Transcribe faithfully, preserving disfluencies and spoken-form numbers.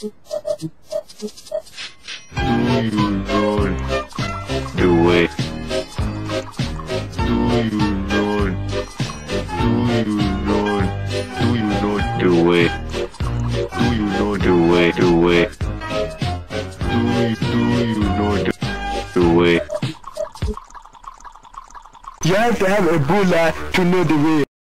you know the way? Do you know? Do you know? Do you know the way? Do you know the way? The way? Do you do you know the, the way? You have to have Ebola to know the way.